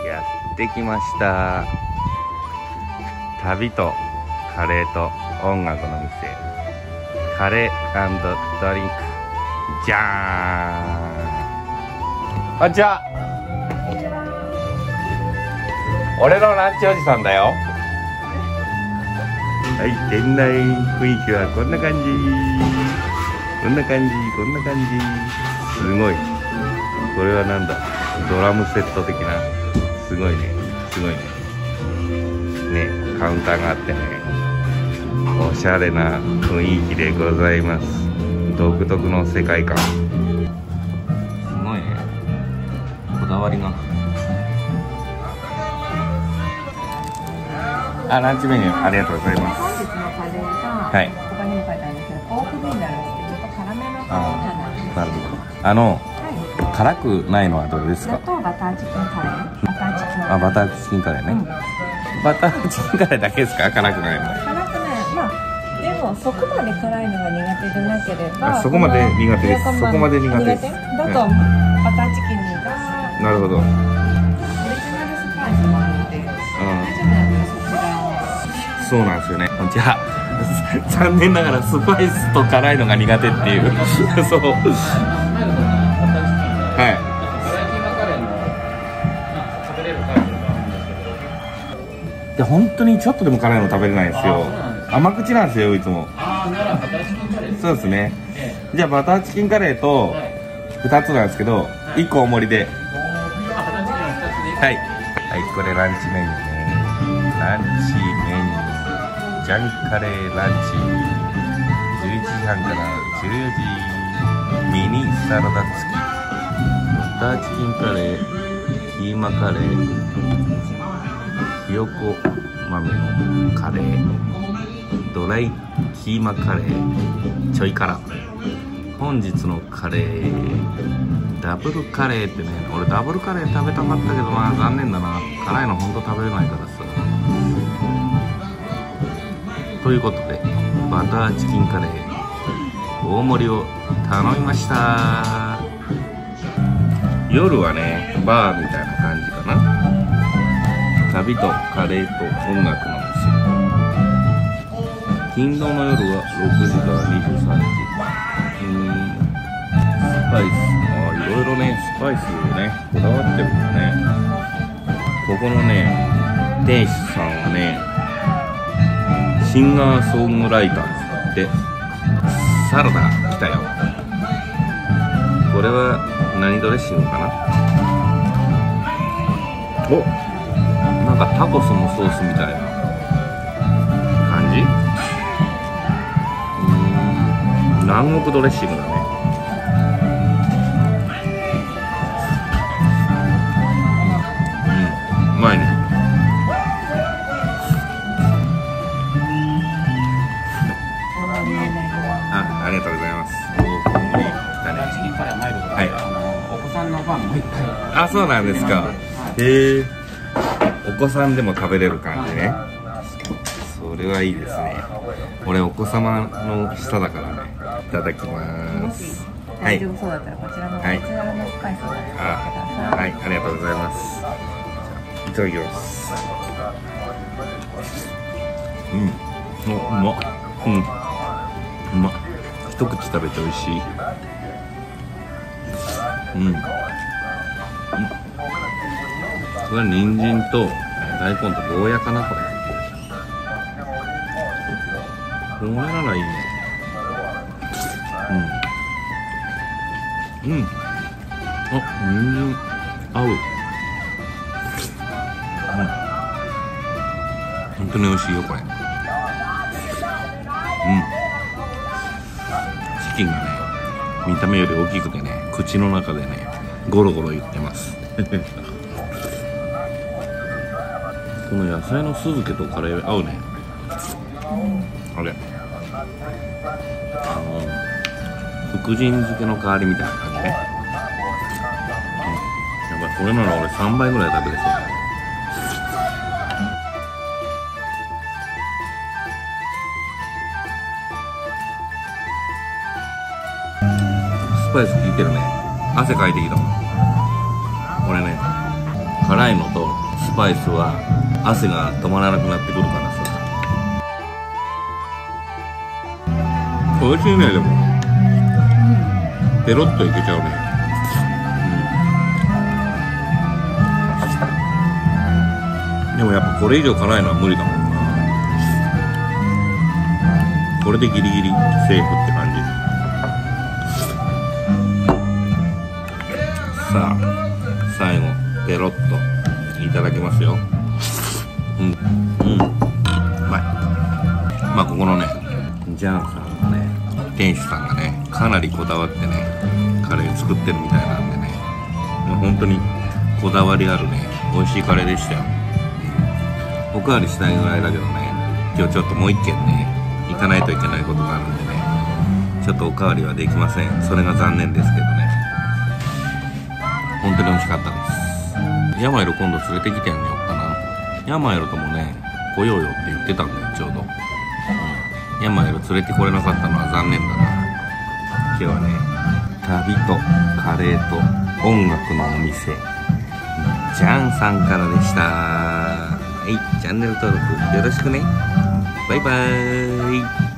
やってきました。旅とカレーと音楽の店、カレー&ドリンクじゃーん。こんにちは。俺のランチおじさんだよ。はい、店内雰囲気はこんな感じ、こんな感じ、こんな感じ。すごい。これはなんだ、ドラムセット的な。すごいね、すごいね。ね、カウンターがあってね、おしゃれな雰囲気でございます。独特の世界観。すごいね、こだわりが。あ、ランチメニューありがとうございます。 本日のカレーが、はい、ここにも書いてあるんですけど、ポークビーンなんですけど、ちょっと辛めのカレーなんです。 なるほど。辛くないのはどれですか？ だとバターチキンカレー。バターチキン。 あ、バターチキンカレーね。バターチキンカレーだけですか？辛くないの？ 辛くない。まあでもそこまで辛いのが苦手でなければ。 そこまで苦手です。そこまで苦手です。 だとバターチキンが。 なるほど。 オリジナルスパイスもあるので。 そうなんですよね。じゃあ残念ながらスパイスと辛いのが苦手っていうそう。はい。いや本当にちょっとでも辛いの食べれないんですよ。甘口なんですよいつも。そうですね。じゃあバターチキンカレーと2つなんですけど、1個大盛りで。はいはい、これランチメニューね。ランチメニュージャンカレーランチ、11時半から14時、ミニサラダ付き、バターチキンカレー、キーマカレー、ひよこ豆のカレー、ドライキーマカレー、ちょい辛。本日のカレー、ダブルカレーってね、俺ダブルカレー食べたかったけどな、残念だな。辛いのほんと食べれないからさ。ということでバターチキンカレー大盛りを頼みました。夜はねバーみたいな感じかな。旅とカレーと音楽の店。金土の夜は6時から23時。スパイス、いろいろねスパイスをねこだわってるんだね。ここのね店主さんはねシンガーソングライターでサラダ来たよ。これは何ドレッシングかな。お、なんかタコスのソースみたいな感じ。南国ドレッシングだね。うまいね。ありがとうございます。お、ここに来たね。チキンカレーマイルドで、はい、お子さんのファンもいっぱい。あ、そうなんですか。へえ。お子さんでも食べれる感じね。それはいいですね。俺お子様の下だからね。いただきます。はい。大丈夫そうだったらこちらのスパイスをやってください。はい、ありがとうございます。いただきます。うまっ。うまっ。一口食べて美味しい。これは人参と大根とゴーヤかなこれ。これならいいね。あ、人参合う。本当に美味しいよこれ。チキンがね見た目より大きくてね口の中でねゴロゴロ言ってますこの野菜の酢漬けとカレー合うね。あれ福神漬けの代わりみたいな感じね。やばい、これなら俺3倍ぐらい食べれそう。スパイス効いてるね。汗かいてきたもん。これね、 辛いのとスパイスは汗が止まらなくなってくるからさ。美味しいね。でもペロッといけちゃうね。でもやっぱこれ以上辛いのは無理だもんな。これでギリギリセーフって感じ。さあ最後ペロッといただきますよ。うまい。まあここのねジャンさんのね店主さんがねかなりこだわってねカレー作ってるみたいなんでね、もう本当にこだわりあるね美味しいカレーでしたよ。おかわりしたいぐらいだけどね、今日ちょっともう一軒ね行かないといけないことがあるんでね、ちょっとおかわりはできません。それが残念ですけどね。本当に美味しかったです。ヤマイロ今度連れてきてあげようかな。ヤマイロともね来ようよって言ってたんだよちょうど。ヤマイロ連れてこれなかったのは残念だな。今日はね旅とカレーと音楽のお店ジャンさんからでした。はい、チャンネル登録よろしくね。バイバーイ。